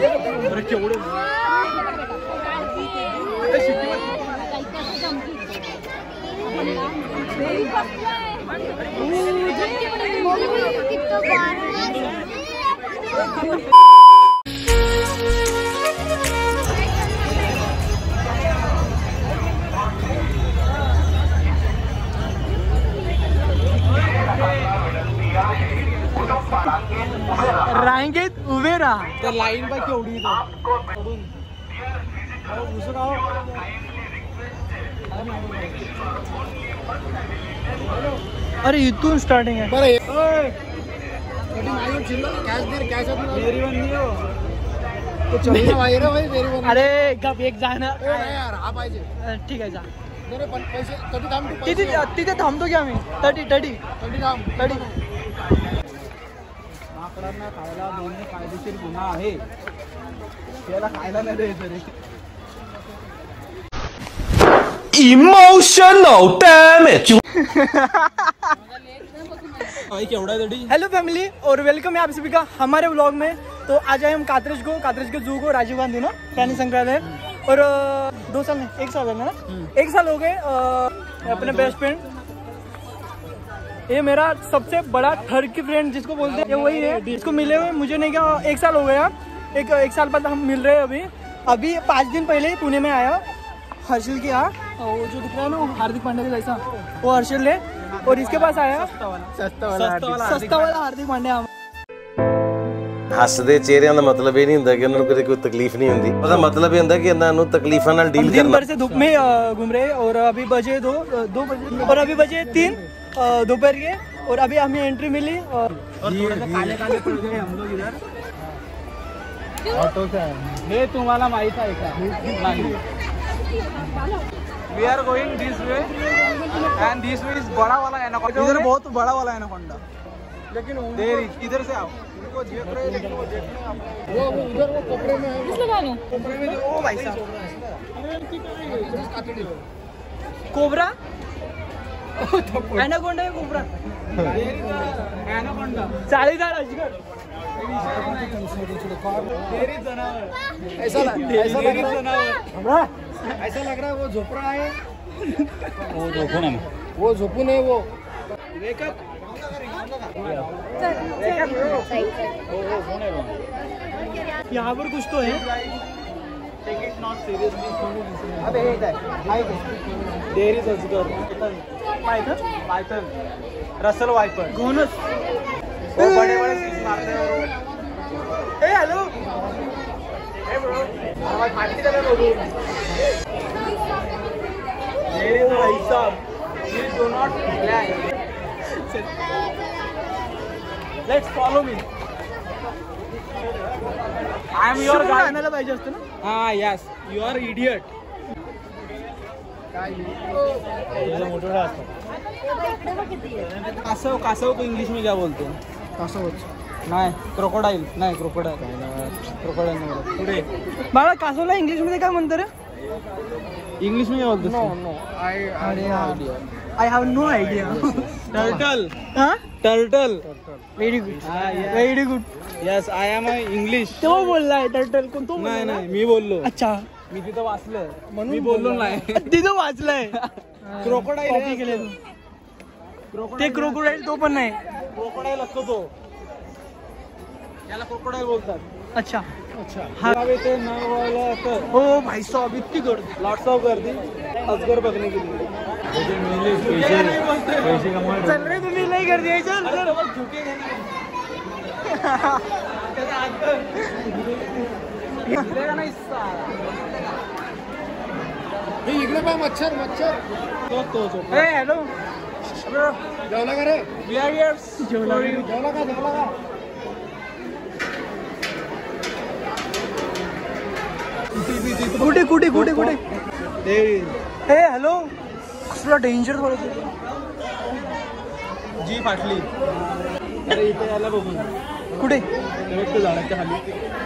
रांगेत उभे राहा. त्या लाईन बघ केवढी. अरे इथून स्टार्टिंग आहे. अरे गप एक जाणार. ठीक आहे जा. तिथे थांबतो की आम्ही. 30 माकडांना खायला देणे कायदेशीर गुन्हा आहे. त्याला खायला नाही द्यायचं रे. Emotional damage. हेलो फैमिली और वेलकम है आप सभी का हमारे व्लॉग में. तो आज आए हम कातरेज के जू को राजीव गांधी ना प्राणी संग्रहालय. और 2 साल नहीं 1 साल है ना. 1 साल हो गए अपने बेस्ट फ्रेंड. ये मेरा सबसे बड़ा थर्ड की फ्रेंड जिसको बोलते हैं, ये वही है. इसको मिले हुए मुझे नहीं क्या 1 साल हो गया. एक साल बाद हम मिल रहे हैं. अभी 5 दिन पहले ही पुणे में आया हर्षल की. हाँ वो जो दिख रहा है ना हार्दिक पांड्या जैसा, वो हर्षल है. और इसके पास आया सस्ता वाला हार्दिक पांड्या. हसदे चेहरिਆਂ ਦਾ मतलब ये नहीं ਹੁੰਦਾ कि उन्होंने कोई तकलीफ नहीं होती. ਉਹਦਾ मतलब ये ਹੁੰਦਾ कि ਇਹਨਾਂ ਨੂੰ तकलीफां ਨਾਲ डील करना. दिन भर से धूप में घूम रहे. और अभी बजे 2 बजे और अभी बजे 3 दोपहर के. और अभी हमें एंट्री मिली और थोड़ा सा काले पड़ गए हम लोग इधर ऑटो से. हे तुम्हाला माहित आहे का? We are going this way and this way is बड़ा वाला एनाकोंडा. इधर बहुत बड़ा वाला एनाकोंडा. लेकिन इधर से आओ. वो देख रहे लेकिन वो देख रहे आप. वो उधर वो कपड़े में है. किस लगा लो कपड़े में. ओ भाई साहब कोबरा एनाकोंडा है. कोबरा एनाकोंडा चाळीदार अजगर. ऐसा लग रहा है वो झोप रहा है. वो झोपून है. वो यहाँ पर कुछ तो है. पाइथन रसल वाइपर घोनस. वो बड़े फिश मारते हैं. हेलो हे ब्रो पार्टी कर रहे हो. मेरे भाई साहब please do not plan. Let's follow me. I am your guide. आणायला पाहिजे असतं ना. हां यस यू आर इडियट. कासव को इंग्लिश में क्या बोलते हैं? कासव नाही. क्रोकोडाईल नाही. क्रोकोडाईल पुढे बाळा. कासवला इंग्लिश मध्ये काय म्हणतात रे? इंग्लिश में बोलते. No I have no idea. Turtle. हाँ turtle. Very good. Yes I am English. तो बोलला आहे टर्टल. कोण तो? नाही मी बोललो. अच्छा मी तिथं वाचलंय म्हणून मी बोललो नाही. तिथं वाचलंय. क्रोकोडाईल केले ते. क्रोकोडाईल तो पण नाही. क्रोकोडाईल असतो तो. याला क्रोकोडाईल बोलतात. अच्छा हाँ. ओ भाई साहब इतनी गर्दी. लॉट्स ऑफ गर्दी अजगर बघने के लिए. चल रहे तुम्ही लई गर्दी आहे. चल इकडे पाय. मच्छर. हॅलो जेवला का रे? जेवला का? कुठे हे हॅलो. कसला डेंजर थोडं. जी फाटली. अरे इथे यायला बघून. कुठे? झाडाच्या खाली.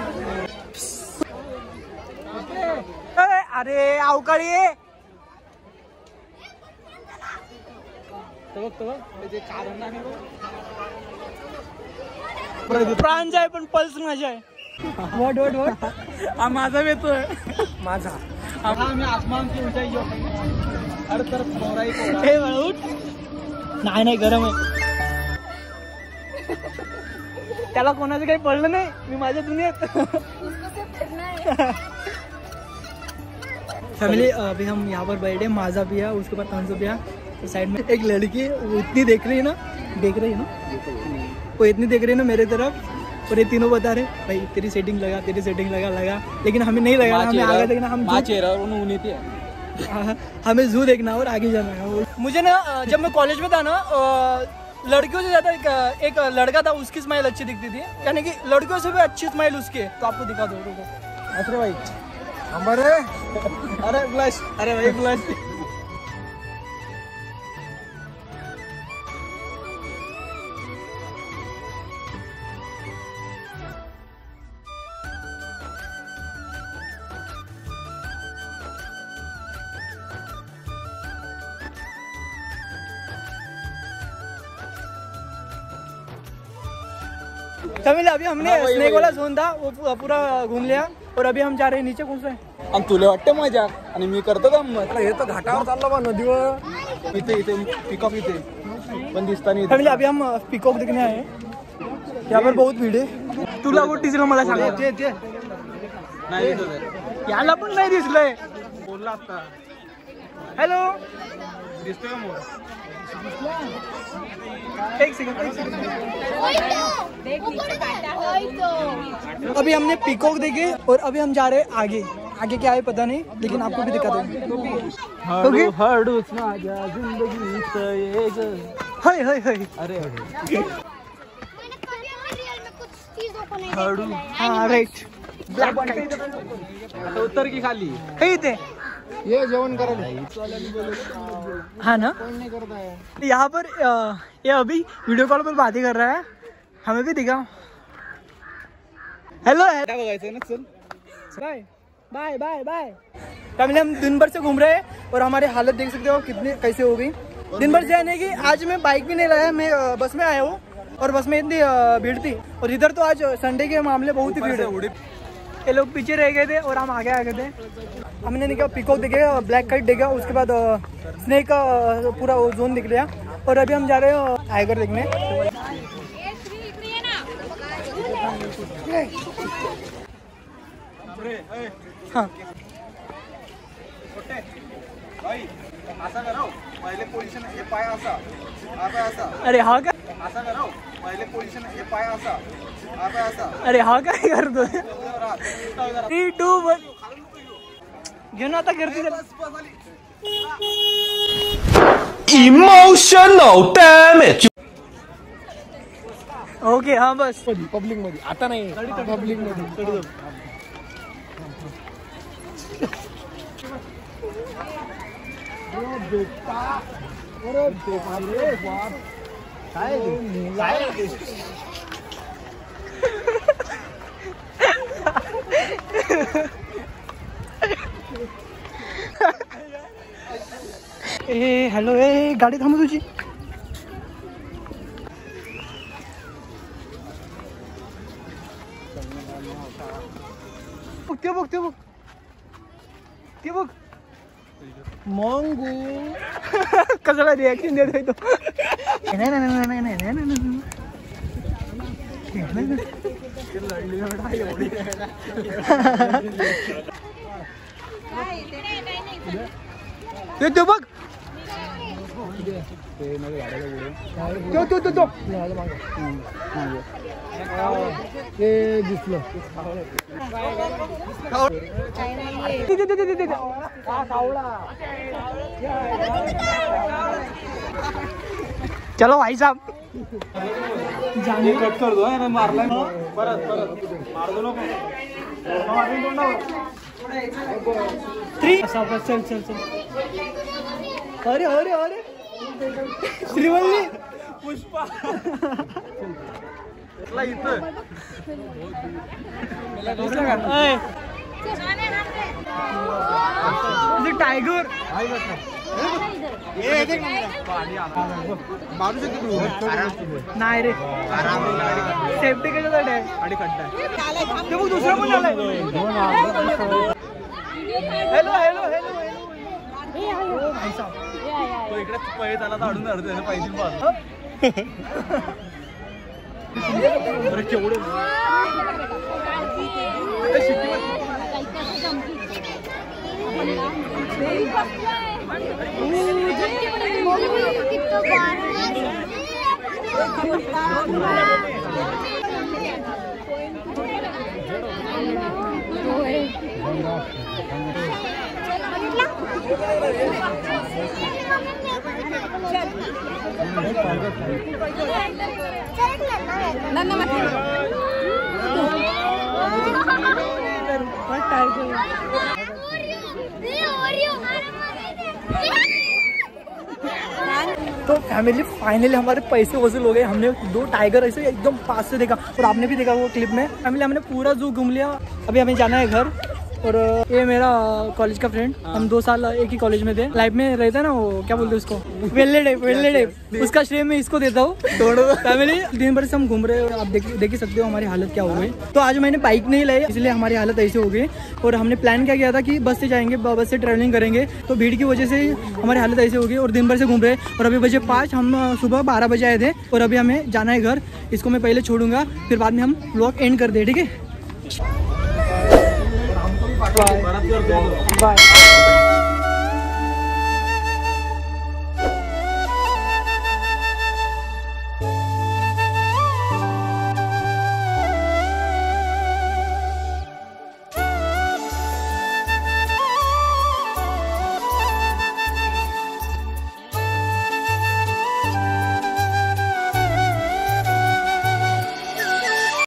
अरे अवकाळी. प्राण जाय पण पल्स माझी आहे. वॉट हा माझा येतोय माझा आम्ही आसमान की ऊंचाई जो हर तरफ कोहराई कोहरा उठ नाही गरम आहे त्याला कोणाचं काही पडलं नाही मी माझ्या दुनियेत फैमिली अभी हम यहाँ पर बैठे माजा पिया उसके बाद तंजो पिया तो साइड में एक लड़की वो इतनी देख रही है ना वो इतनी देख रही है ना मेरे तरफ और ये तीनों बता रहे भाई तेरी सेटिंग लगा लेकिन हमें नहीं लगा हमें आगे देखना हम हमें जू देखना और आगे जाना है। मुझे ना जब मैं कॉलेज में था ना लड़कियों से ज्यादा एक लड़का था उसकी स्माइल अच्छी दिखती थी यानी कि लड़कियों से भी अच्छी स्माइल उसकी है तो आपको दिखा दो अरे भाई हमारे अरे भाई ब्लश फैमिली अभी हमने स्नेक वाला जोन था वो पूरा घूम लिया और अभी हम जा रहे हैं नीचे कौन सा है आणि तुला वाटतं मजा आणि मी करतो का हे तर घाटावर चाललो बा नदीवर इथे पिकॉक इथे पण दिसता नाही। फैमिली अभी हम पिकॉक देखने आए हैं यहाँ पर बहुत भीड़ है तुला कुठं दिसलं मला सांग याला पण नाही दिसलंय बोलला आता हॅलो दिसतोय का मोर एक सेकंड अभी हमने पीकॉक देखे और अभी हम जा रहे हैं आगे क्या है पता नहीं लेकिन आपको भी दिखा देंगे। अरे हाँ राइट उत्तर की खाली थे ये जेवण करायला हाँ ना यहाँ पर ये अभी वीडियो कॉल पर बातें कर रहा है हमें भी दिखाओ हेलो बघायचं ना चल bye bye bye bye family हम दिन भर से घूम रहे हैं और हमारी हालत देख सकते हो कितनी कैसे हो गई दिन भर से आने की आज मैं बाइक भी नहीं लाया मैं बस में आया हूँ और बस में इतनी भीड़ थी और इधर तो आज संडे के मामले बहुत ही भीड़ है ये लोग पीछे रह गए थे और हम आगे आ गए थे हमने देखा पिकॉक दिखे ब्लैक काइट देखा उसके बाद स्नेक का पूरा जोन दिख लिया और अभी हम जा रहे हैं टाइगर देखने। हाँ अरे हाँ का अरे हाँ काय करतो 3, 2, 1 घेऊन आता करते इमोशनल डॅमेज ओके हाँ बस पब्लिक मध्ये आता नाही पब्लिक मध्ये ए हॅलो ए गाडी थांबव तुझी ते बघ मंगू कशाला रिॲक्शन देतोय तो ते बघ तो दिसलं चलो भाई साहब जाने कट कर दो ना मारला परत मार दो नको 3 चल अरे श्रीवल्ली पुष्पा टाइगर नाही रे सेफ्टी कशासाठी आहे आणि खड्डा ते बघ दुसरा पण आलाय हॅलो हॅलो हॅलो तो इकडे पळत आला तर अडून अर्ध पाहिजे केवढं तो फैमिली फाइनली हमारे पैसे वसूल हो गए। हमने 2 टाइगर ऐसे एकदम पास से देखा और आपने भी देखा वो क्लिप में। फैमिली हमने पूरा जू घूम लिया। अभी हमें जाना है घर। और ये मेरा कॉलेज का फ्रेंड, हम 2 साल एक ही कॉलेज में थे। लाइफ में रहता है ना वो क्या बोलते हैं उसको, वेल्ले डेप, उसका श्रेय मैं इसको देता हूँ। फैमिली दिन भर से हम घूम रहे हो, आप देख ही सकते हो हमारी हालत क्या हो गई। तो आज मैंने बाइक नहीं लाई इसलिए हमारी हालत ऐसे हो गई। और हमने प्लान क्या किया था कि बस से जाएंगे, बस से ट्रैवलिंग करेंगे, तो भीड़ की वजह से हमारी हालत ऐसे हो गई और दिन भर से घूम रहे। और अभी बजे 5, हम सुबह 12 बजे आए थे और अभी हमें जाना है घर। इसको मैं पहले छोड़ूंगा, फिर बाद में हम व्लॉग एंड कर दे, ठीक है। बाय।